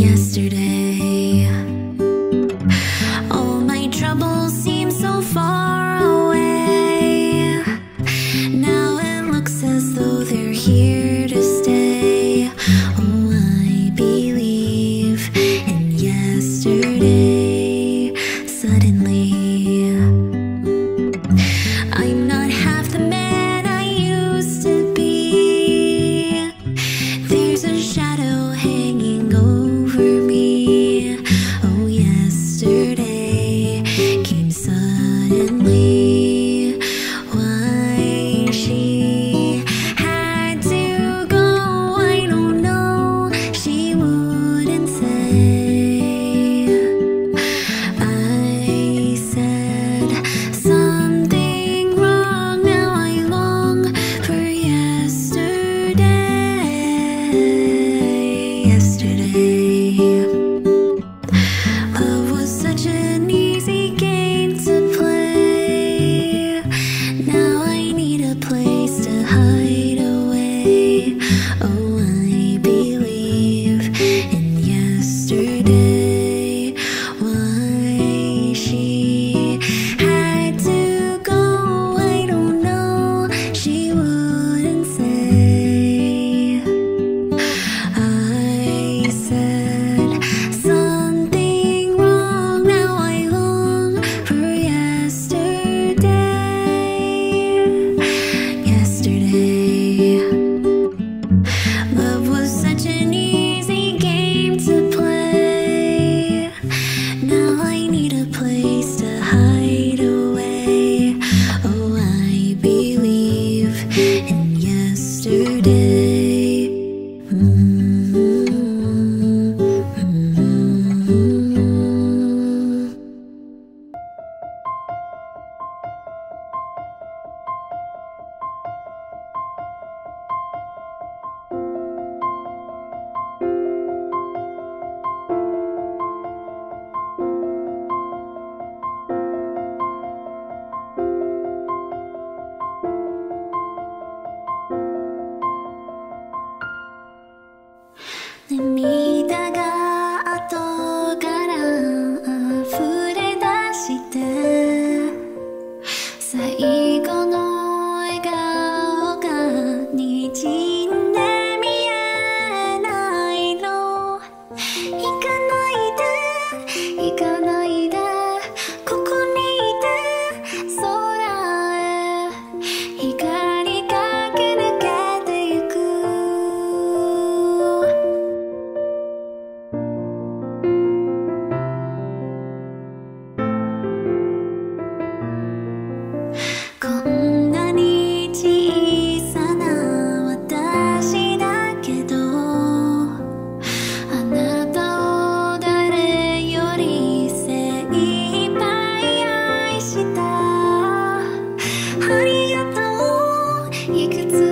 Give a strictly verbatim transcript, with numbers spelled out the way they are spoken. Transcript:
yesterday. All my troubles seem so far away. Now it looks as though they're here to stay. Oh, I believe in yesterday. Suddenly, I'm not half the man I used to be. There's a shadow hanging over me. Oh, yesterday came suddenly. Why she had to go, I don't know. She wouldn't say. I said something wrong. Now I long for yesterday. Yesterday, love was such an easy game to play. Now I need a place to hide away. Oh, I believe in yesterday. Why she had to go, I don't know. She wouldn't say. I said something wrong. Now I long for yesterday. Yesterday, love was such an easy game to play. Now I need a place to hide away. Oh, I believe in yesterday. Mm-hmm.涙が後から溢れ出して最後の笑顔がにじんで見えないの。行かないで行かないでここにいて空へ光駆け抜けてゆく。こんなに小さな私だけどあなたを誰より精一杯愛した。ありがとういくつ